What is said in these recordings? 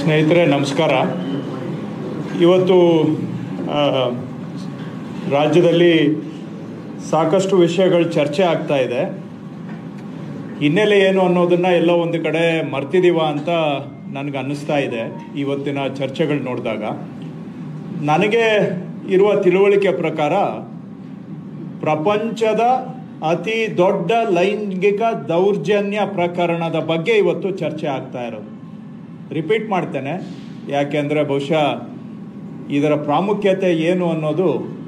ಸ್ನೇಹಿತರೆ ನಮಸ್ಕಾರ. ಇವತ್ತು ರಾಜ್ಯದಲ್ಲಿ ಸಾಕಷ್ಟು ವಿಷಯಗಳು ಚರ್ಚೆ ಆಗ್ತಾ ಇದೆ. ಹಿನ್ನೆಲೆ ಏನು ಅನ್ನೋದನ್ನು ಎಲ್ಲ ಒಂದು ಕಡೆ ಮರ್ತಿದ್ದೀವ ಅಂತ ನನಗೆ ಅನ್ನಿಸ್ತಾ ಇದೆ. ಇವತ್ತಿನ ಚರ್ಚೆಗಳು ನೋಡಿದಾಗ ನನಗೆ ಇರುವ ತಿಳುವಳಿಕೆ ಪ್ರಕಾರ ಪ್ರಪಂಚದ ಅತಿ ದೊಡ್ಡ ಲೈಂಗಿಕ ದೌರ್ಜನ್ಯ ಪ್ರಕರಣದ ಬಗ್ಗೆ ಇವತ್ತು ಚರ್ಚೆ ಆಗ್ತಾ ಇರೋದು. ರಿಪೀಟ್ ಮಾಡ್ತೇನೆ, ಯಾಕೆಂದರೆ ಬಹುಶಃ ಇದರ ಪ್ರಾಮುಖ್ಯತೆ ಏನು ಅನ್ನೋದು,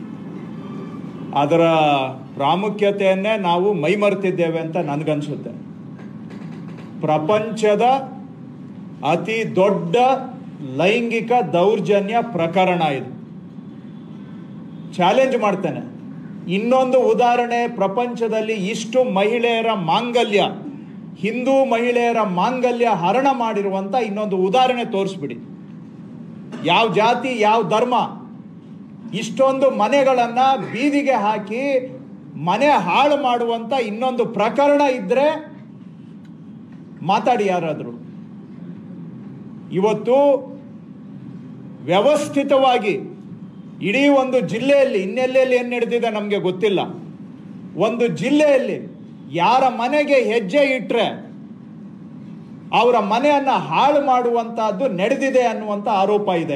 ಅದರ ಪ್ರಾಮುಖ್ಯತೆಯನ್ನೇ ನಾವು ಮೈಮರೆತಿದ್ದೇವೆ ಅಂತ ನನಗನ್ಸುತ್ತೆ. ಪ್ರಪಂಚದ ಅತಿ ದೊಡ್ಡ ಲೈಂಗಿಕ ದೌರ್ಜನ್ಯ ಪ್ರಕರಣ ಇದು. ಚಾಲೆಂಜ್ ಮಾಡ್ತೇನೆ. ಇನ್ನೊಂದು ಉದಾಹರಣೆ, ಪ್ರಪಂಚದಲ್ಲಿ ಇಷ್ಟು ಮಹಿಳೆಯರ ಮಾಂಗಲ್ಯ, ಹಿಂದೂ ಮಹಿಳೆಯರ ಮಾಂಗಲ್ಯ ಹರಣ ಮಾಡಿರುವಂಥ ಇನ್ನೊಂದು ಉದಾಹರಣೆ ತೋರಿಸ್ಬಿಡಿ. ಯಾವ ಜಾತಿ, ಯಾವ ಧರ್ಮ ಇಷ್ಟೊಂದು ಮನೆಗಳನ್ನು ಬೀದಿಗೆ ಹಾಕಿ ಮನೆ ಹಾಳು ಮಾಡುವಂಥ ಇನ್ನೊಂದು ಪ್ರಕರಣ ಇದ್ದರೆ ಮಾತಾಡಿ ಯಾರಾದರೂ. ಇವತ್ತು ವ್ಯವಸ್ಥಿತವಾಗಿ ಇಡೀ ಒಂದು ಜಿಲ್ಲೆಯಲ್ಲಿ, ಇನ್ನೆಲ್ಲೆಲ್ಲಿ ಏನು ನಡೆದಿದೆ ನಮಗೆ ಗೊತ್ತಿಲ್ಲ, ಒಂದು ಜಿಲ್ಲೆಯಲ್ಲಿ ಯಾರ ಮನೆಗೆ ಹೆಜ್ಜೆ ಇಟ್ಟರೆ ಅವರ ಮನೆಯನ್ನು ಹಾಳು ಮಾಡುವಂತಹದ್ದು ನಡೆದಿದೆ ಅನ್ನುವಂಥ ಆರೋಪ ಇದೆ.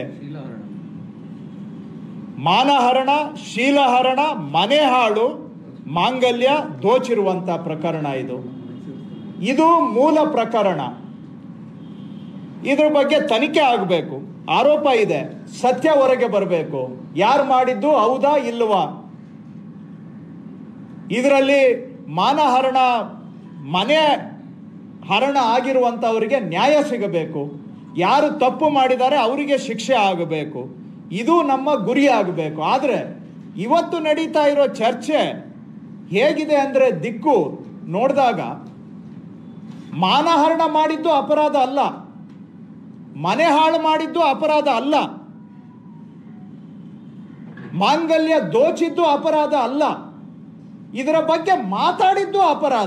ಮಾನಹರಣ, ಶೀಲಹರಣ, ಮನೆ ಹಾಳು, ಮಾಂಗಲ್ಯ ದೋಚಿರುವಂಥ ಪ್ರಕರಣ ಇದು ಮೂಲ ಪ್ರಕರಣ. ಇದ್ರ ಬಗ್ಗೆ ತನಿಖೆ ಆಗಬೇಕು. ಆರೋಪ ಇದೆ, ಸತ್ಯ ಹೊರಗೆ ಬರಬೇಕು. ಯಾರು ಮಾಡಿದ್ದು ಹೌದಾ ಇಲ್ವಾ? ಇದರಲ್ಲಿ ಮಾನಹರಣ, ಮನೆ ಹರಣ ಆಗಿರುವಂಥವರಿಗೆ ನ್ಯಾಯ ಸಿಗಬೇಕು. ಯಾರು ತಪ್ಪು ಮಾಡಿದ್ದಾರೆ ಅವರಿಗೆ ಶಿಕ್ಷೆ ಆಗಬೇಕು. ಇದು ನಮ್ಮ ಗುರಿ ಆಗಬೇಕು. ಆದರೆ ಇವತ್ತು ನಡೀತಾ ಇರೋ ಚರ್ಚೆ ಹೇಗಿದೆ ಅಂದರೆ, ದಿಕ್ಕು ನೋಡಿದಾಗ ಮಾನಹರಣ ಮಾಡಿದ್ದು ಅಪರಾಧ ಅಲ್ಲ, ಮನೆ ಹಾಳು ಮಾಡಿದ್ದು ಅಪರಾಧ ಅಲ್ಲ, ಮಾಂಗಲ್ಯ ದೋಚಿದ್ದು ಅಪರಾಧ ಅಲ್ಲ, ಇದರ ಬಗ್ಗೆ ಮಾತಾಡಿದ್ದು ಅಪರಾಧ.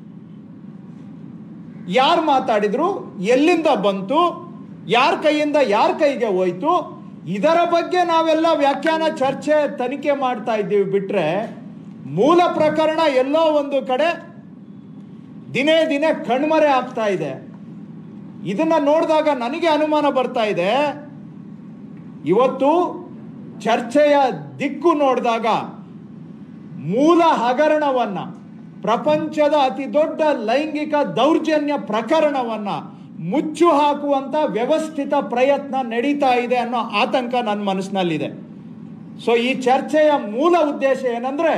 ಯಾರು ಮಾತಾಡಿದ್ರು, ಎಲ್ಲಿಂದ ಬಂತು, ಯಾರ ಕೈಯಿಂದ ಯಾರ ಕೈಗೆ ಹೋಯ್ತು, ಇದರ ಬಗ್ಗೆ ನಾವೆಲ್ಲ ವ್ಯಾಖ್ಯಾನ, ಚರ್ಚೆ, ತನಿಖೆ ಮಾಡ್ತಾ ಇದ್ದೀವಿ. ಬಿಟ್ರೆ ಮೂಲ ಪ್ರಕರಣ ಎಲ್ಲೋ ಒಂದು ಕಡೆ ದಿನೇ ದಿನೇ ಕಣ್ಮರೆ ಆಗ್ತಾ ಇದೆ. ಇದನ್ನ ನೋಡಿದಾಗ ನನಗೆ ಅನುಮಾನ ಬರ್ತಾ ಇದೆ. ಇವತ್ತು ಚರ್ಚೆಯ ದಿಕ್ಕು ನೋಡಿದಾಗ ಮೂಲ ಹಗರಣವನ್ನ, ಪ್ರಪಂಚದ ಅತಿ ದೊಡ್ಡ ಲೈಂಗಿಕ ದೌರ್ಜನ್ಯ ಪ್ರಕರಣವನ್ನ ಮುಚ್ಚು ಹಾಕುವಂತ ವ್ಯವಸ್ಥಿತ ಪ್ರಯತ್ನ ನಡೀತಾ ಇದೆ ಅನ್ನೋ ಆತಂಕ ನನ್ನ ಮನಸ್ಸಿನಲ್ಲಿದೆ. ಸೊ ಈ ಚರ್ಚೆಯ ಮೂಲ ಉದ್ದೇಶ ಏನಂದ್ರೆ,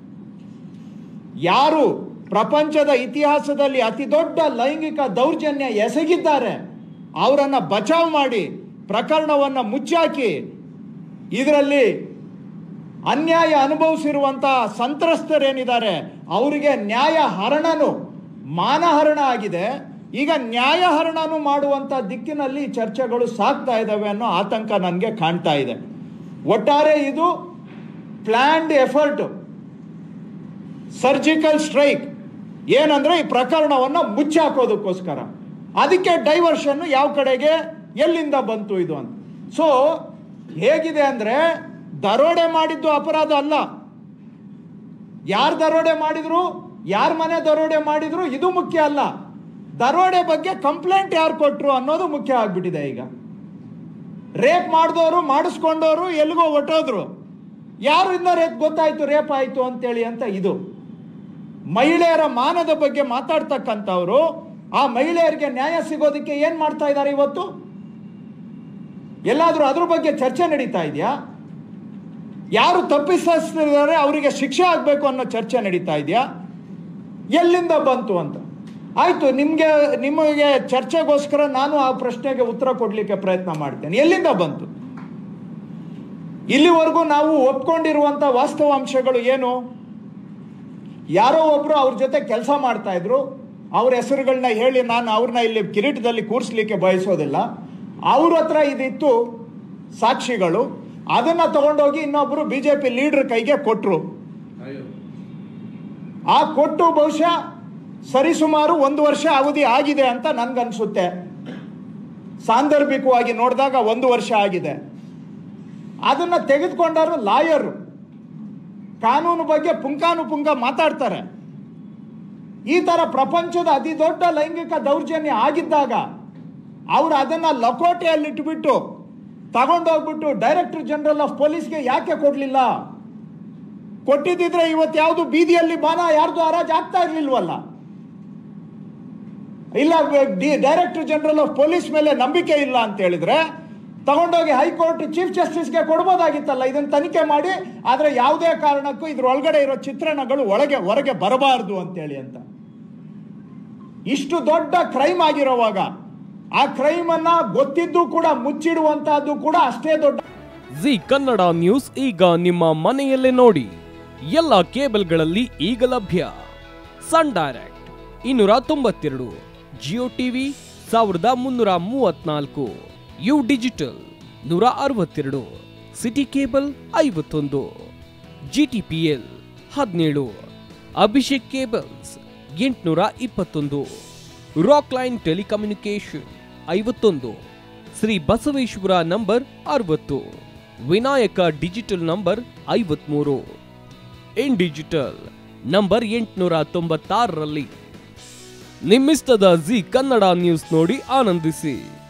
ಯಾರು ಪ್ರಪಂಚದ ಇತಿಹಾಸದಲ್ಲಿ ಅತಿ ದೊಡ್ಡ ಲೈಂಗಿಕ ದೌರ್ಜನ್ಯ ಎಸಗಿದ್ದಾರೆ ಅವರನ್ನ ಬಚಾವ್ ಮಾಡಿ, ಪ್ರಕರಣವನ್ನು ಮುಚ್ಚಾಕಿ, ಇದರಲ್ಲಿ ಅನ್ಯಾಯ ಅನುಭವಿಸಿರುವಂತಹ ಸಂತ್ರಸ್ತರೇನಿದ್ದಾರೆ ಅವರಿಗೆ ನ್ಯಾಯ ಹರಣನು, ಮಾನಹರಣ ಆಗಿದೆ, ಈಗ ನ್ಯಾಯ ಹರಣನು ಮಾಡುವಂಥ ದಿಕ್ಕಿನಲ್ಲಿ ಚರ್ಚೆಗಳು ಸಾಗ್ತಾ ಇದ್ದಾವೆ ಅನ್ನೋ ಆತಂಕ ನನಗೆ ಕಾಣ್ತಾ ಇದೆ. ಒಟ್ಟಾರೆ ಇದು ಪ್ಲ್ಯಾನ್ಡ್ ಎಫರ್ಟ್, ಸರ್ಜಿಕಲ್ ಸ್ಟ್ರೈಕ್. ಏನಂದ್ರೆ ಈ ಪ್ರಕರಣವನ್ನು ಮುಚ್ಚಾಕೋದಕ್ಕೋಸ್ಕರ. ಅದಕ್ಕೆ ಡೈವರ್ಷನ್ ಯಾವ ಕಡೆಗೆ, ಎಲ್ಲಿಂದ ಬಂತು ಇದು ಅಂತ. ಸೊ ಹೇಗಿದೆ ಅಂದರೆ, ದರೋಡೆ ಮಾಡಿದ್ದು ಅಪರಾಧ ಅಲ್ಲ, ಯಾರು ದರೋಡೆ ಮಾಡಿದ್ರು, ಯಾರ ಮನೆ ದರೋಡೆ ಮಾಡಿದ್ರು ಇದು ಮುಖ್ಯ ಅಲ್ಲ, ದರೋಡೆ ಬಗ್ಗೆ ಕಂಪ್ಲೇಂಟ್ ಯಾರು ಕೊಟ್ಟರು ಅನ್ನೋದು ಮುಖ್ಯ ಆಗ್ಬಿಟ್ಟಿದೆ. ಈಗ ರೇಪ್ ಮಾಡಿದವರು, ಮಾಡಿಸ್ಕೊಂಡವರು ಎಲ್ಲಿಗೋ ಹೊಟ್ಟೋದ್ರು, ಯಾರಿಂದ ಗೊತ್ತಾಯ್ತು ರೇಪ್ ಆಯ್ತು ಅಂತೇಳಿ ಅಂತ. ಇದು ಮಹಿಳೆಯರ ಮಾನದ ಬಗ್ಗೆ ಮಾತಾಡ್ತಕ್ಕಂಥವ್ರು, ಆ ಮಹಿಳೆಯರಿಗೆ ನ್ಯಾಯ ಸಿಗೋದಕ್ಕೆ ಏನ್ ಮಾಡ್ತಾ ಇದ್ದಾರೆ ಇವತ್ತು? ಎಲ್ಲಾದ್ರೂ ಅದ್ರ ಬಗ್ಗೆ ಚರ್ಚೆ ನಡೀತಾ ಇದೆಯಾ? ಯಾರು ತಪ್ಪಿಸ್ತಿದ್ದಾರೆ ಅವರಿಗೆ ಶಿಕ್ಷೆ ಆಗಬೇಕು ಅನ್ನೋ ಚರ್ಚೆ ನಡೀತಾ ಇದೆಯಾ? ಎಲ್ಲಿಂದ ಬಂತು ಅಂತ. ಆಯ್ತು, ನಿಮಗೆ ಚರ್ಚೆಗೋಸ್ಕರ ನಾನು ಆ ಪ್ರಶ್ನೆಗೆ ಉತ್ತರ ಕೊಡ್ಲಿಕ್ಕೆ ಪ್ರಯತ್ನ ಮಾಡ್ತೇನೆ. ಎಲ್ಲಿಂದ ಬಂತು? ಇಲ್ಲಿವರೆಗೂ ನಾವು ಒಪ್ಕೊಂಡಿರುವಂತ ವಾಸ್ತವಾಂಶಗಳು ಏನು? ಯಾರೋ ಒಬ್ರು ಅವ್ರ ಜೊತೆ ಕೆಲಸ ಮಾಡ್ತಾ ಇದ್ರು, ಅವ್ರ ಹೆಸರುಗಳನ್ನ ಹೇಳಿ ನಾನು ಅವ್ರನ್ನ ಇಲ್ಲಿ ಕಿರೀಟದಲ್ಲಿ ಕೂರಿಸ್ಲಿಕ್ಕೆ ಬಯಸೋದಿಲ್ಲ. ಅವ್ರ ಹತ್ರ ಇದಿತ್ತು ಸಾಕ್ಷಿಗಳು, ಅದನ್ನ ತಗೊಂಡೋಗಿ ಇನ್ನೊಬ್ರು ಬಿಜೆಪಿ ಲೀಡರ್ ಕೈಗೆ ಕೊಟ್ರು. ಆ ಕೊಟ್ಟು ಬಹುಶಃ ಸರಿಸುಮಾರು 1 ವರ್ಷ ಅವಧಿ ಆಗಿದೆ ಅಂತ ನನ್ಗನ್ಸುತ್ತೆ. ಸಾಂದರ್ಭಿಕವಾಗಿ ನೋಡಿದಾಗ 1 ವರ್ಷ ಆಗಿದೆ. ಅದನ್ನ ತೆಗೆದುಕೊಂಡವರು ಲಾಯರು, ಕಾನೂನು ಬಗ್ಗೆ ಪುಂಖಾನುಪುಂಖ ಮಾತಾಡ್ತಾರೆ. ಈ ತರ ಪ್ರಪಂಚದ ಅತಿ ದೊಡ್ಡ ಲೈಂಗಿಕ ದೌರ್ಜನ್ಯ ಆಗಿದ್ದಾಗ ಅವರು ಅದನ್ನ ಲಕೋಟೆಯಲ್ಲಿಟ್ಟುಬಿಟ್ಟು ತಗೊಂಡೋಗ್ಬಿಟ್ಟು ಡೈರೆಕ್ಟರ್ ಜನರಲ್ ಆಫ್ ಪೊಲೀಸ್ಗೆ ಯಾಕೆ ಕೊಡ್ಲಿಲ್ಲ? ಕೊಟ್ಟಿದ್ದಿದ್ರೆ ಇವತ್ತು ಯಾವುದು ಬೀದಿಯಲ್ಲಿ ಬಾನ ಯಾರ್ದು ಹರಾಜ್ ಆಗ್ತಾ ಇರ್ಲಿಲ್ವಲ್ಲ. ಇಲ್ಲ, ಡೈರೆಕ್ಟರ್ ಜನರಲ್ ಆಫ್ ಪೊಲೀಸ್ ಮೇಲೆ ನಂಬಿಕೆ ಇಲ್ಲ ಅಂತ ಹೇಳಿದ್ರೆ ತಗೊಂಡೋಗಿ ಹೈಕೋರ್ಟ್ ಚೀಫ್ ಜಸ್ಟಿಸ್ಗೆ ಕೊಡ್ಬೋದಾಗಿತ್ತಲ್ಲ. ಇದನ್ನ ತನಿಖೆ ಮಾಡಿ, ಆದ್ರೆ ಯಾವುದೇ ಕಾರಣಕ್ಕೂ ಇದ್ರೊಳಗಡೆ ಇರೋ ಚಿತ್ರಣಗಳು ಹೊರಗೆ ಬರಬಾರದು ಅಂತೇಳಿ ಅಂತ. ಇಷ್ಟು ದೊಡ್ಡ ಕ್ರೈಮ್ ಆಗಿರೋವಾಗ ಆ ಕ್ರೈಮ್ ಅನ್ನ ಗೊತ್ತಿದ್ದು ಕೂಡ ಮುಚ್ಚಿಡುವಂತಹದ್ದು ಕೂಡ ಅಷ್ಟೇ ದೊಡ್ಡ. ಜಿ ಕನ್ನಡ ನ್ಯೂಸ್ ಈಗ ನಿಮ್ಮ ಮನೆಯಲ್ಲೇ ನೋಡಿ. ಎಲ್ಲ ಕೇಬಲ್ಗಳಲ್ಲಿ ಈಗ ಲಭ್ಯ. Sun Direct 292, Jio TV 1334, U digital 162, city cable 51, GTPL 17, Abhishek cables 821, rock line telecommunication 51, Shri Basaveshwara number 60, Vinayaka digital number 53, in digital number 896ರಲ್ಲಿ. ನಿಮ್ಮಿಸ್ತದ ಜಿ ಕನ್ನಡ ನ್ಯೂಸ್ ನೋಡಿ ಆನಂದಿಸಿ.